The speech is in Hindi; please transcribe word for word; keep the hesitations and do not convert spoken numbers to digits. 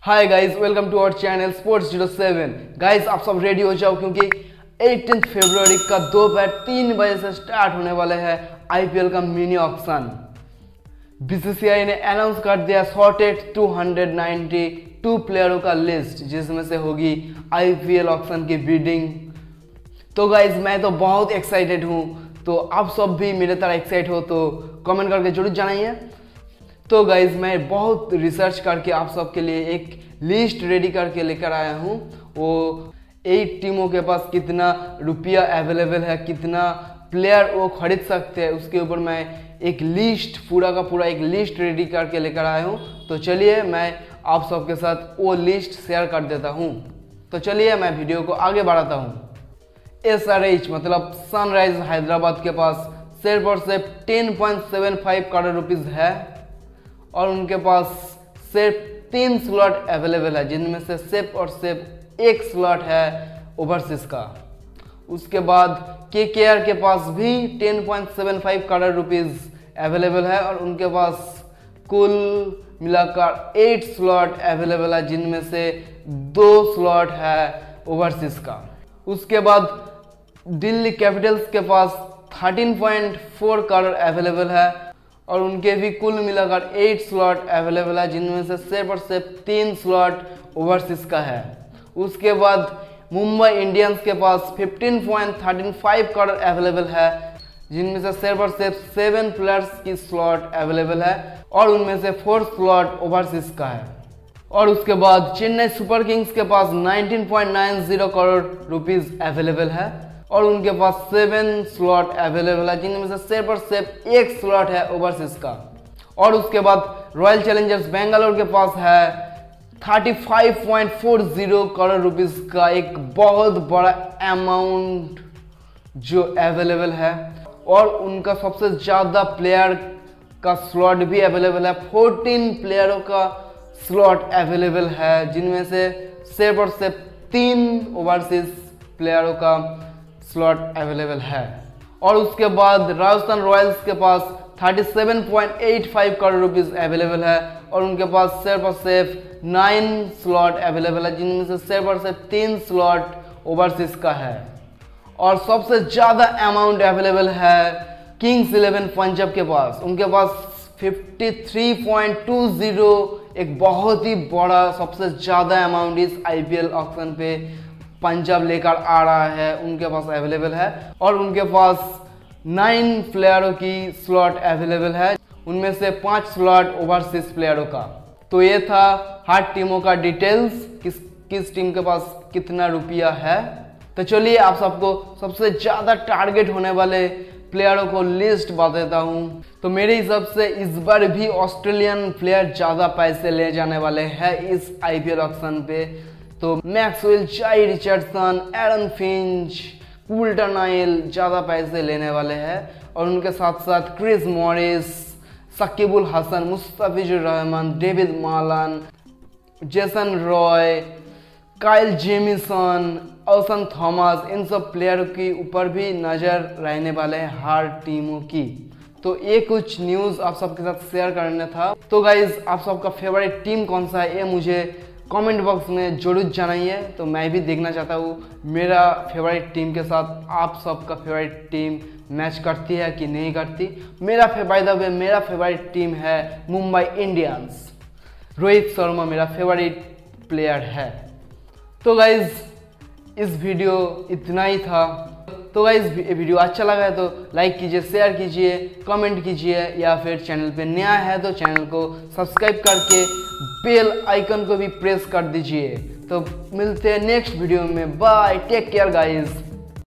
Hi guys, welcome to our channel sports zero seven. Guys आप सब रेडी हो जाओ क्योंकि अठारह फरवरी का दोपहर तीन बजे से स्टार्ट होने वाले हैं आईपीएल का मिनी ऑक्शन। बीसीसीआई ने अनाउंस कर दिया सॉर्टेड दो सौ बानवे प्लेयरों का लिस्ट, जिसमें से होगी आईपीएल ऑक्शन की बिडिंग। तो गाइस मैं तो बहुत एक्साइटेड हूँ, तो आप सब भी मेरे तरह एक्साइट हो तो कमेंट करके जरूर जनाइए। तो गाइज मैं बहुत रिसर्च करके आप सबके लिए एक लिस्ट रेडी करके लेकर आया हूँ। वो एट टीमों के पास कितना रुपया अवेलेबल है, कितना प्लेयर वो खरीद सकते हैं, उसके ऊपर मैं एक लिस्ट पूरा का पूरा एक लिस्ट रेडी करके लेकर आया हूँ। तो चलिए मैं आप सबके साथ वो लिस्ट शेयर कर देता हूँ। तो चलिए मैं वीडियो को आगे बढ़ाता हूँ। एस आर एच मतलब सनराइज हैदराबाद के पास सिर्फ और सिर्फ ten point seven five crore rupees है और उनके पास सिर्फ तीन स्लॉट अवेलेबल है, जिनमें से सिर्फ और सिर्फ एक स्लॉट है ओवरसीज का। उसके बाद केकेआर के पास भी ten point seven five crore rupees available है और उनके पास कुल मिलाकर एट स्लॉट अवेलेबल है, जिनमें से दो स्लॉट है ओवरसीज का। उसके बाद दिल्ली कैपिटल्स के पास thirteen point four crore available है और उनके भी कुल मिलाकर एट स्लॉट अवेलेबल है, जिनमें से सिर्फ और सिर्फ तीन स्लॉट ओवरसीज का है। उसके बाद मुंबई इंडियंस के पास fifteen point thirteen five crore available है, जिनमें से सिर्फ और सिर्फ सेवन प्लेयर्स की स्लॉट अवेलेबल है और उनमें से फोर स्लॉट ओवरसीज का है। और उसके बाद चेन्नई सुपर किंग्स के पास nineteen point nine zero crore rupees available है और उनके पास सेवन स्लॉट अवेलेबल है, जिनमें से सिर्फ और सिर्फ एक स्लॉट है ओवरसीज का। और उसके बाद रॉयल चैलेंजर्स बेंगलोर के पास है पैंतीस point four zero crore rupees का एक बहुत बड़ा अमाउंट जो अवेलेबल है और उनका सबसे ज़्यादा प्लेयर का स्लॉट भी अवेलेबल है। चौदह प्लेयरों का स्लॉट अवेलेबल है, जिनमें से सिर्फ और सिर्फ तीन ओवरसीज प्लेयरों का स्लॉट अवेलेबल है। और उसके बाद राजस्थान रॉयल्स के पास सैंतीस point eight five crore rupees available है और उनके पास सिर्फ और सिर्फ नाइन स्लॉट अवेलेबल है, जिनमें से सिर्फ और सिर्फ तीन स्लॉट ओवरसीज का है। और सबसे ज़्यादा अमाउंट अवेलेबल है किंग्स इलेवन पंजाब के पास। उनके पास तिरेपन पॉइंट टू जीरो एक बहुत ही बड़ा सबसे ज़्यादा अमाउंट इस आईपीएल ऑक्शन पे पंजाब लेकर आ रहा है, उनके पास अवेलेबल है और उनके पास नाइन प्लेयरों की स्लॉट अवेलेबल है, उनमें से पांच स्लॉट ओवरसीज प्लेयरों का। तो ये था हर टीमों का डिटेल्स, किस किस टीम के पास कितना रुपया है। तो चलिए आप सबको सबसे ज़्यादा टारगेट होने वाले प्लेयरों को लिस्ट बता हूँ। तो मेरे हिसाब से इस बार भी ऑस्ट्रेलियन प्लेयर ज़्यादा पैसे ले जाने वाले हैं इस आईपीएल ऑक्शन पे। तो Maxwell, Jhye, Richardson, Aaron Finch, Coulter Nile ज़्यादा पैसे लेने वाले हैं और उनके साथ साथ Chris Morris, Shakib, Hasan, Mustafizur, Rahman, David, Malan, Jason Roy, Kyle Jamieson, Oshane Thomas, इन सब प्लेयरों के ऊपर भी नज़र रहने वाले हैं हर टीमों की। तो ये कुछ न्यूज़ आप सबके साथ शेयर करना था। तो गाइज आप सबका फेवरेट टीम कौन सा है ये मुझे कमेंट बॉक्स में जरूर जनाइए, तो मैं भी देखना चाहता हूँ मेरा फेवरेट टीम के साथ आप सबका फेवरेट टीम मैच करती है कि नहीं करती। मेरा फेवरेट मेरा फेवरेट टीम है मुंबई इंडियंस। रोहित शर्मा मेरा फेवरेट प्लेयर है। तो गाइज इस वीडियो इतना ही था। तो गाइज वीडियो अच्छा लगा है तो लाइक कीजिए, शेयर कीजिए, कमेंट कीजिए या फिर चैनल पे नया है तो चैनल को सब्सक्राइब करके बेल आइकन को भी प्रेस कर दीजिए। तो मिलते हैं नेक्स्ट वीडियो में। Bye, take care guys.